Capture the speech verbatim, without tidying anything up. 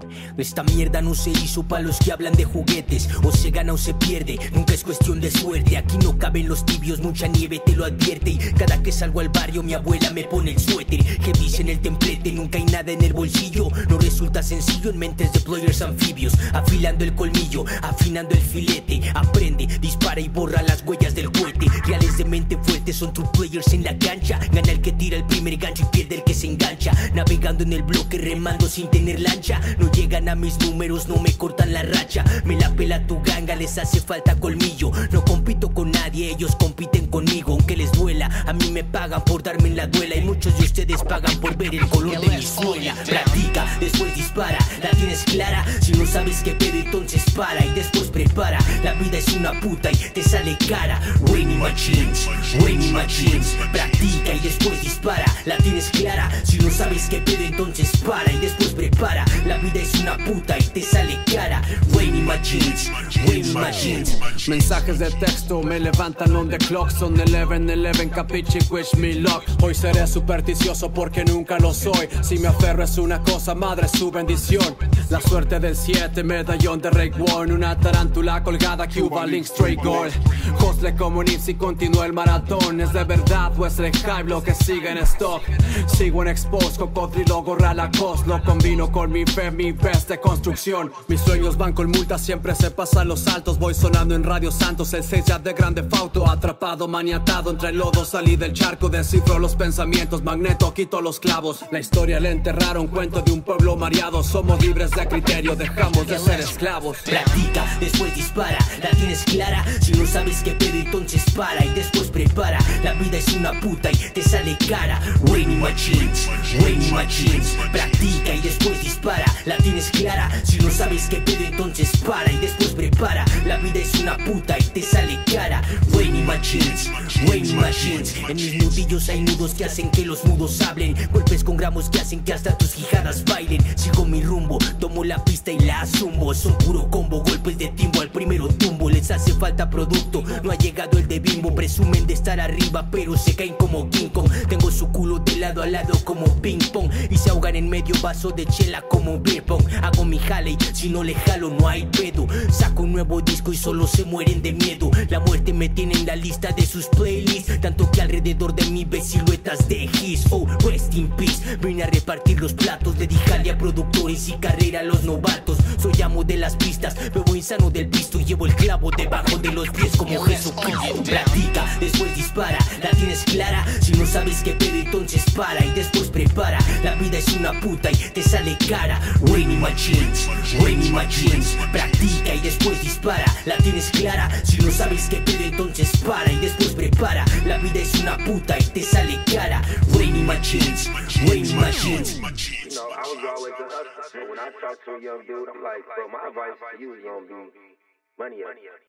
Esta mierda no se hizo para los que hablan de juguetes. O se gana o se pierde, nunca es cuestión de suerte. Aquí no caben los tibios, mucha nieve te lo advierte. Y cada que salgo al barrio mi abuela me pone el suéter. Que dice en el templete, nunca hay nada en el bolsillo. No resulta sencillo en mentes de players anfibios. Afilando el colmillo, afinando el filete. Aprende, dispara y borra las huellas del cohete. Reales de mente fuerte son true players en la cancha. Gana el que tira el primer gancho y pierde el que se engancha. Navegando en el bloque, remando sin tener lancha. No llegan a mis números, no me cortan la racha. Me la pela tu ganga, les hace falta colmillo. No compito con nadie, ellos compiten conmigo. Aunque les duela, a mí me pagan por darme en la duela. Y muchos de ustedes pagan por ver el color de mi suela. Practica, después dispara, la tienes clara. Si no sabes qué pedo, entonces para y después prepara. La vida es una puta y te sale cara. Rainy Machines, Rainy Machines. Practica y después dispara, la tienes clara. Si no sabes qué pedo, entonces para y después prepara. La vida es una puta y te sale cara. Rainy Machines, Rainy Machines. Mensajes de texto me levantan on the clock. Son eleven, eleven, capichi, wish me luck. Hoy seré supersticioso porque nunca lo soy. Si me aferro es una cosa, madre es su bendición. La suerte del siete, medallón de Rake One. Una tarántula colgada, Cuba Link, straight goal. Hostle como Nipsey, continúa el maratón. Es de verdad o es el hype lo que sigue en stock. Sigo en expose, cocodrilo, gorra Lacoste. Lo combino con mi fe, mi best de construcción. Mis sueños van con multas, siempre se pasan los saltos. Voy sonando en Radio Santos, el seis ya de Grande Fauto. Atrapado, maniatado entre el lodo, salí del charco. Descifro los pensamientos, Magneto, quito los clavos. La historia le enterraron, cuento de un pueblo mareado. Somos libres de criterio, dejamos de ser esclavos. Practica, después dispara, la tienes clara. Si no sabes qué pedo, entonces para y después prepara. La vida es una puta y te sale cara. Rainy Machines, Rainy Machines. Practica y después dispara, la tienes clara. Si no sabes qué pedo, entonces para y después prepara. La vida es una puta y te sale cara. Rainy Machines, Rainy Machines. En mis nudillos hay nudos que hacen que los mudos hablen. Golpes con gramos que hacen que hasta tus quijadas bailen. Sigo mi rumbo, tomo la pista y la zumbo. Son puro combo, golpes de timbo al primero tumbo. Les hace falta producto, no ha llegado el de Bimbo. Presumen de estar arriba pero se caen como King Kong. Tengo su culo de lado a lado como ping pong. Y se ahogan en medio vaso de chela como beer pong. Hago mi jale y si no le jalo no hay pedo. Saco un nuevo disco y solo se mueren de miedo. La muerte me tiene en la lista de sus playlists. Tanto que alrededor de mí ves siluetas de his. Oh, rest in peace. Vine a repartir los platos. Le di jale a productores y carrera a los novatos. Soy amo de las pistas, bebo insano del pisto. Llevo el clavo debajo de los pies como Jesucristo. Practica, después dispara, la tienes clara. Si no sabes qué pedo, entonces para y después prepara. La vida es una puta y te sale cara. Rainy Machines, Rainy Machines. Practica y después dispara, la tienes clara. Si no sabes qué pedo, entonces para y después prepara. La vida es una puta y te sale cara. Rainy Machines, Rainy Machines. You know, I was always a hustler, but when I talk to a young dude, I'm like, bro, my advice for you is gonna be money up.